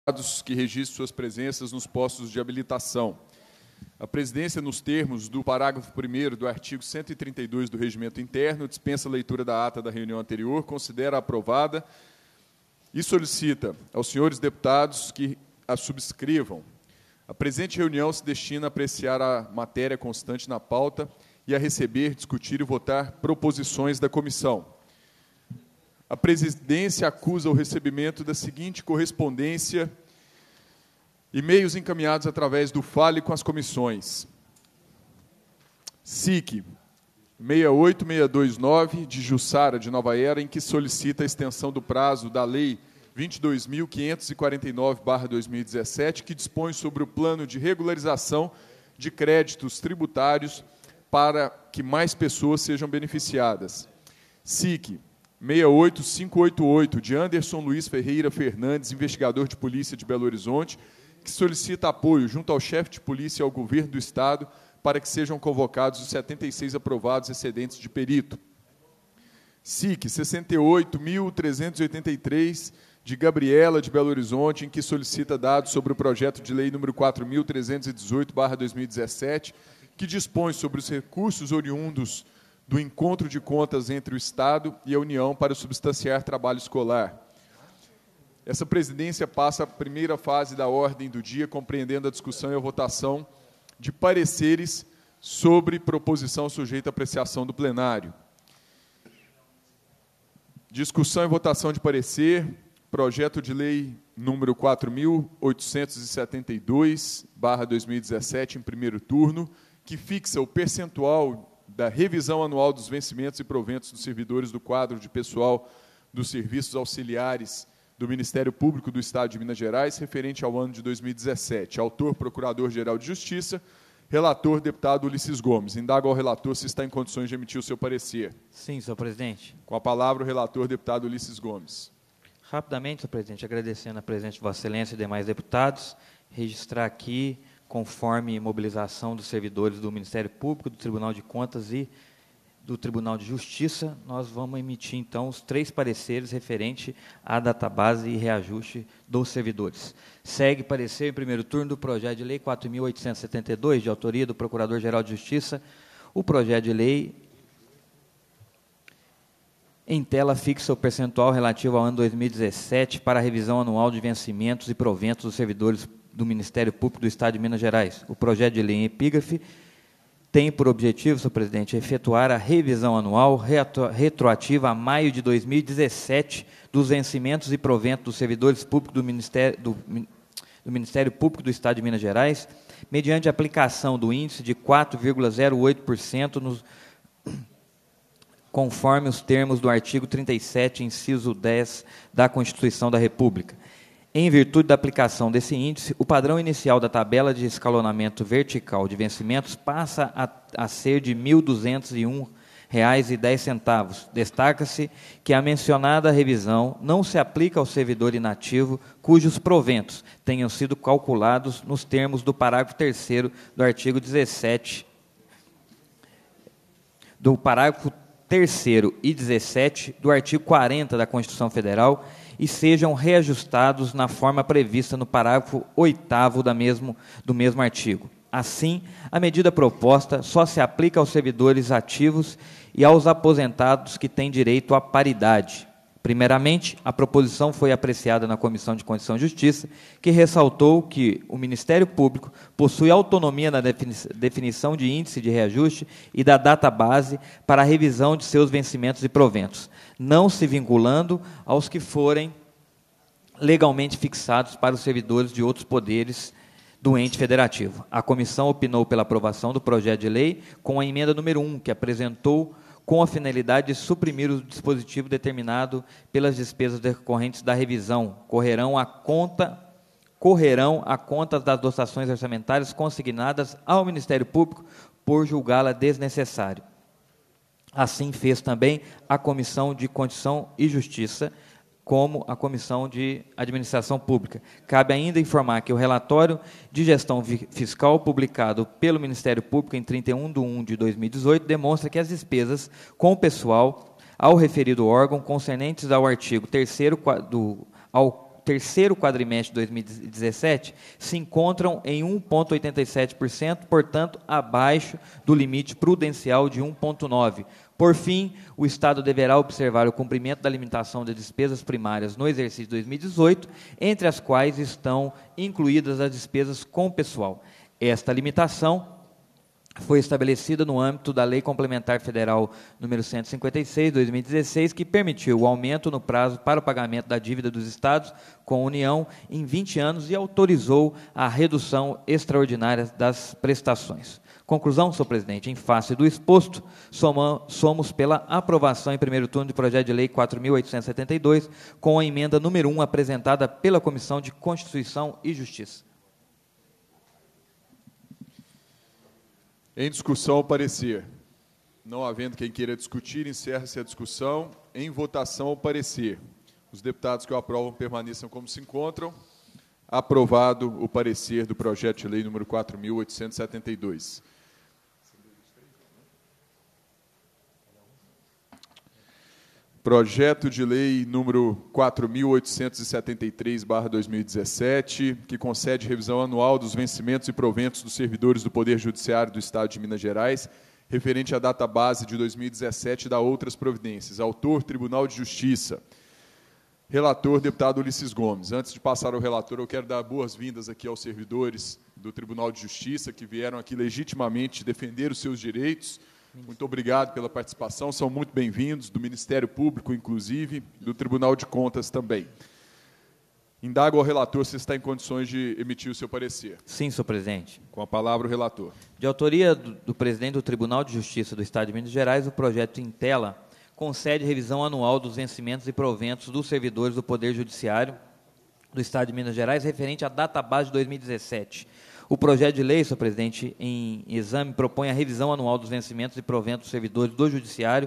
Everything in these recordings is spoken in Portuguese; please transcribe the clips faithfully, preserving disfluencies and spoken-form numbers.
que registrem suas presenças nos postos de habilitação. A presidência, nos termos do parágrafo primeiro do artigo cento e trinta e dois do Regimento Interno, dispensa a leitura da ata da reunião anterior, considera aprovada e solicita aos senhores deputados que a subscrevam. A presente reunião se destina a apreciar a matéria constante na pauta e a receber, discutir e votar proposições da comissão. A presidência acusa o recebimento da seguinte correspondência: e-mails encaminhados através do Fale com as comissões. S I C, seis oito seis dois nove, de Jussara, de Nova Era, em que solicita a extensão do prazo da Lei vinte e dois mil quinhentos e quarenta e nove barra dois mil e dezessete, que dispõe sobre o plano de regularização de créditos tributários para que mais pessoas sejam beneficiadas. S I C, seis oito cinco oito oito, de Anderson Luiz Ferreira Fernandes, investigador de polícia de Belo Horizonte, que solicita apoio junto ao chefe de polícia e ao governo do Estado para que sejam convocados os setenta e seis aprovados excedentes de perito. S I C sessenta e oito mil trezentos e oitenta e três, de Gabriela, de Belo Horizonte, em que solicita dados sobre o projeto de lei número quatro mil trezentos e dezoito barra dois mil e dezessete, que dispõe sobre os recursos oriundos do encontro de contas entre o Estado e a União para substanciar trabalho escolar. Essa presidência passa a primeira fase da ordem do dia, compreendendo a discussão e a votação de pareceres sobre proposição sujeita à apreciação do plenário. Discussão e votação de parecer, projeto de lei número quatro mil oitocentos e setenta e dois barra dois mil e dezessete, em primeiro turno, que fixa o percentual da revisão anual dos vencimentos e proventos dos servidores do quadro de pessoal dos serviços auxiliares do Ministério Público do Estado de Minas Gerais, referente ao ano de dois mil e dezessete. Autor, Procurador-Geral de Justiça. Relator, deputado Ulisses Gomes. Indago ao relator se está em condições de emitir o seu parecer. Sim, senhor presidente. Com a palavra, o relator, deputado Ulisses Gomes. Rapidamente, senhor presidente, agradecendo a presença de Vossa Excelência e demais deputados, registrar aqui, conforme mobilização dos servidores do Ministério Público, do Tribunal de Contas e do Tribunal de Justiça, nós vamos emitir, então, os três pareceres referentes à database e reajuste dos servidores. Segue parecer, em primeiro turno, do projeto de lei quatro mil oitocentos e setenta e dois, de autoria do Procurador-Geral de Justiça. O projeto de lei, em tela, fixa o percentual relativo ao ano dois mil e dezessete para a revisão anual de vencimentos e proventos dos servidores do Ministério Público do Estado de Minas Gerais. O projeto de lei em epígrafe tem por objetivo, senhor presidente, efetuar a revisão anual retroativa a maio de dois mil e dezessete dos vencimentos e proventos dos servidores públicos do Ministério, do, do Ministério Público do Estado de Minas Gerais, mediante a aplicação do índice de quatro vírgula zero oito por cento nos, conforme os termos do artigo trinta e sete, inciso dez da Constituição da República. Em virtude da aplicação desse índice, o padrão inicial da tabela de escalonamento vertical de vencimentos passa a, a ser de mil duzentos e um reais e dez centavos. Destaca-se que a mencionada revisão não se aplica ao servidor inativo cujos proventos tenham sido calculados nos termos do parágrafo terceiro do artigo dezessete, do parágrafo terceiro e dezessete do artigo quarenta da Constituição Federal, e sejam reajustados na forma prevista no parágrafo oitavo da mesmo, do mesmo artigo. Assim, a medida proposta só se aplica aos servidores ativos e aos aposentados que têm direito à paridade. Primeiramente, a proposição foi apreciada na Comissão de Constituição e Justiça, que ressaltou que o Ministério Público possui autonomia na definição de índice de reajuste e da data base para a revisão de seus vencimentos e proventos, não se vinculando aos que forem legalmente fixados para os servidores de outros poderes do ente federativo. A comissão opinou pela aprovação do projeto de lei com a emenda número um, que apresentou com a finalidade de suprimir o dispositivo determinado pelas despesas decorrentes da revisão, correrão a conta, correrão a contas das dotações orçamentárias consignadas ao Ministério Público por julgá-la desnecessário. Assim fez também a Comissão de Constituição e Justiça, como a Comissão de Administração Pública. Cabe ainda informar que o relatório de gestão fiscal publicado pelo Ministério Público em trinta e um de um de dois mil e dezoito demonstra que as despesas com o pessoal ao referido órgão concernentes ao artigo terceiro do ao terceiro quadrimestre de dois mil e dezessete se encontram em um vírgula oitenta e sete por cento, portanto, abaixo do limite prudencial de um vírgula nove por cento. Por fim, o Estado deverá observar o cumprimento da limitação de despesas primárias no exercício dois mil e dezoito, entre as quais estão incluídas as despesas com pessoal. Esta limitação foi estabelecida no âmbito da Lei Complementar Federal número cento e cinquenta e seis, dois mil e dezesseis, que permitiu o aumento no prazo para o pagamento da dívida dos Estados com a União em vinte anos e autorizou a redução extraordinária das prestações. Conclusão, senhor presidente, em face do exposto, soma, somos pela aprovação em primeiro turno do projeto de lei quatro mil oitocentos e setenta e dois, com a emenda número um apresentada pela Comissão de Constituição e Justiça. Em discussão, o parecer. Não havendo quem queira discutir, encerra-se a discussão. Em votação, o parecer. Os deputados que o aprovam permaneçam como se encontram. Aprovado o parecer do projeto de lei número quatro mil oitocentos e setenta e dois. Projeto de lei número quatro mil oitocentos e setenta e três barra dois mil e dezessete, que concede revisão anual dos vencimentos e proventos dos servidores do Poder Judiciário do Estado de Minas Gerais, referente à data base de dois mil e dezessete e da outras providências. Autor, Tribunal de Justiça. Relator, deputado Ulisses Gomes. Antes de passar ao relator, eu quero dar boas-vindas aqui aos servidores do Tribunal de Justiça, que vieram aqui legitimamente defender os seus direitos. Muito obrigado pela participação, são muito bem-vindos, do Ministério Público, inclusive, do Tribunal de Contas também. Indago ao relator se está em condições de emitir o seu parecer. Sim, senhor presidente. Com a palavra, o relator. De autoria do, do presidente do Tribunal de Justiça do Estado de Minas Gerais, o projeto em tela concede revisão anual dos vencimentos e proventos dos servidores do Poder Judiciário do Estado de Minas Gerais, referente à data base de dois mil e dezessete. O projeto de lei, senhor presidente, em exame, propõe a revisão anual dos vencimentos e proventos dos servidores do Judiciário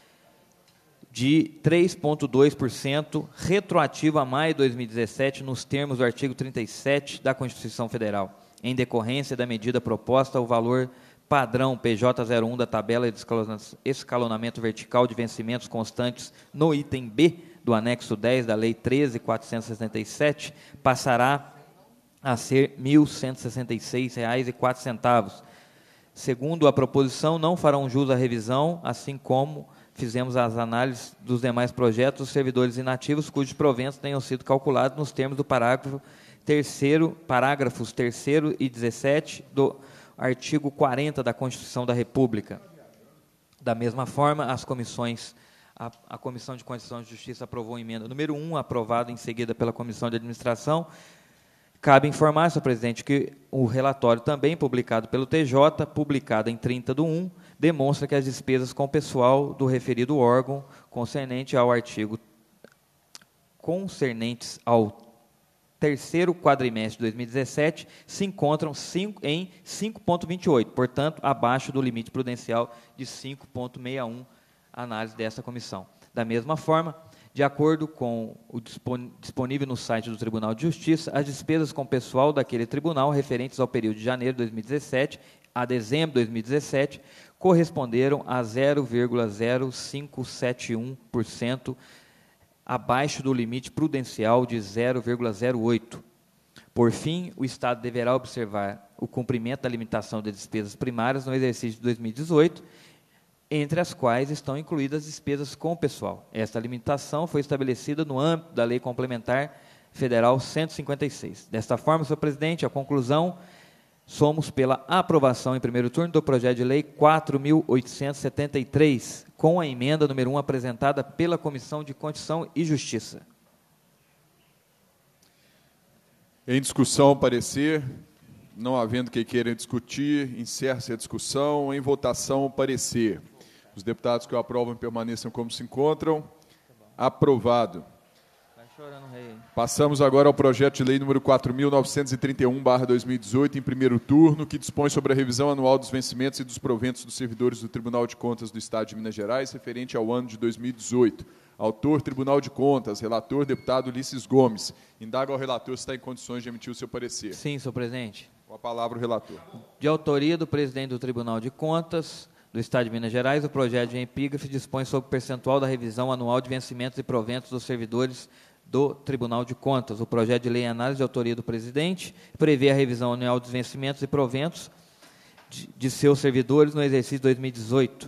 de três vírgula dois por cento, retroativo a maio de dois mil e dezessete, nos termos do artigo trinta e sete da Constituição Federal. Em decorrência da medida proposta, o valor padrão P J zero um da tabela de escalonamento vertical de vencimentos constantes no item B do anexo dez da Lei treze mil quatrocentos e sessenta e sete passará a ser mil cento e sessenta e seis reais e quatro centavos. Segundo a proposição, não farão jus à revisão, assim como fizemos as análises dos demais projetos dos servidores inativos cujos proventos tenham sido calculados nos termos do parágrafo terceiro, parágrafos terceiro e dezessete do artigo quarenta da Constituição da República. Da mesma forma, as comissões, a, a Comissão de Constituição e Justiça aprovou a emenda número um, aprovada em seguida pela Comissão de Administração. Cabe informar, senhor presidente, que o relatório também publicado pelo T J, publicado em trinta de um, demonstra que as despesas com pessoal do referido órgão concernente ao artigo concernentes ao terceiro quadrimestre de dois mil e dezessete se encontram cinco, em cinco vírgula vinte e oito, portanto, abaixo do limite prudencial de cinco vírgula sessenta e um, análise dessa comissão. Da mesma forma, de acordo com o disponível no site do Tribunal de Justiça, as despesas com pessoal daquele tribunal referentes ao período de janeiro de dois mil e dezessete a dezembro de dois mil e dezessete corresponderam a zero vírgula zero cinco sete um por cento abaixo do limite prudencial de zero vírgula zero oito por cento. Por fim, o Estado deverá observar o cumprimento da limitação de despesas primárias no exercício de dois mil e dezoito, entre as quais estão incluídas as despesas com o pessoal. Esta limitação foi estabelecida no âmbito da Lei Complementar Federal cento e cinquenta e seis. Desta forma, senhor presidente, a conclusão, somos pela aprovação em primeiro turno do projeto de lei quatro mil oitocentos e setenta e três, com a emenda número um apresentada pela Comissão de Constituição e Justiça. Em discussão, parecer. Não havendo quem queira discutir, encerra-se a discussão. Em votação, parecer. Os deputados que o aprovam permaneçam como se encontram. Aprovado. Passamos agora ao projeto de lei número quatro mil novecentos e trinta e um barra dois mil e dezoito, em primeiro turno, que dispõe sobre a revisão anual dos vencimentos e dos proventos dos servidores do Tribunal de Contas do Estado de Minas Gerais, referente ao ano de dois mil e dezoito. Autor, Tribunal de Contas. Relator, deputado Ulisses Gomes. Indaga ao relator se está em condições de emitir o seu parecer. Sim, senhor presidente. Com a palavra, o relator. De autoria do presidente do Tribunal de Contas do Estado de Minas Gerais, o projeto de epígrafe dispõe sobre o percentual da revisão anual de vencimentos e proventos dos servidores do Tribunal de Contas. O projeto de lei em análise de autoria do presidente prevê a revisão anual dos vencimentos e proventos de, de seus servidores no exercício dois mil e dezoito.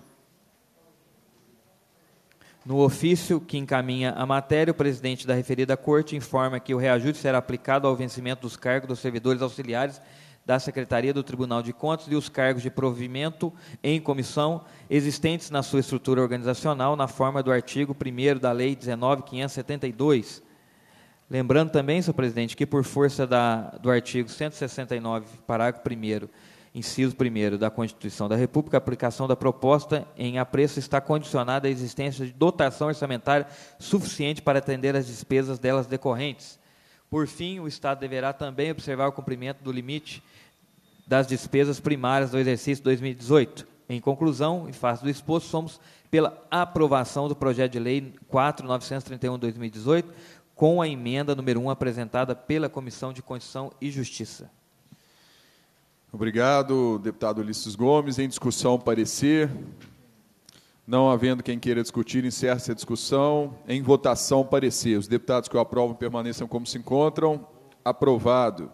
No ofício que encaminha a matéria, o presidente da referida Corte informa que o reajuste será aplicado ao vencimento dos cargos dos servidores auxiliares da Secretaria do Tribunal de Contas e os cargos de provimento em comissão existentes na sua estrutura organizacional, na forma do artigo primeiro da Lei dezenove mil quinhentos e setenta e dois. Lembrando também, senhor presidente, que por força da, do artigo cento e sessenta e nove, parágrafo primeiro, inciso primeiro da Constituição da República, a aplicação da proposta em apreço está condicionada à existência de dotação orçamentária suficiente para atender às despesas delas decorrentes. Por fim, o Estado deverá também observar o cumprimento do limite das despesas primárias do exercício dois mil e dezoito. Em conclusão, em face do exposto, somos pela aprovação do projeto de lei quatro mil novecentos e trinta e um de dois mil e dezoito, com a emenda número um apresentada pela Comissão de Constituição e Justiça. Obrigado, deputado Ulisses Gomes. Em discussão, parecer. Não havendo quem queira discutir, encerra-se a discussão. Em votação, parecer. Os deputados que o aprovam permaneçam como se encontram. Aprovado.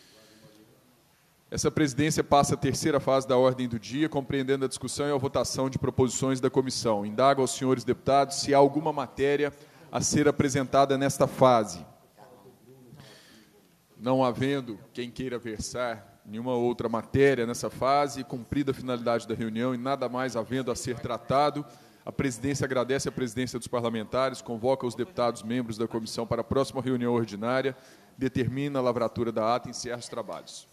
Essa presidência passa a terceira fase da ordem do dia, compreendendo a discussão e a votação de proposições da comissão. Indago aos senhores deputados se há alguma matéria a ser apresentada nesta fase. Não havendo quem queira versar nenhuma outra matéria nessa fase, cumprida a finalidade da reunião e nada mais havendo a ser tratado, a presidência agradece a presidência dos parlamentares, convoca os deputados membros da comissão para a próxima reunião ordinária, determina a lavratura da ata e encerra os trabalhos.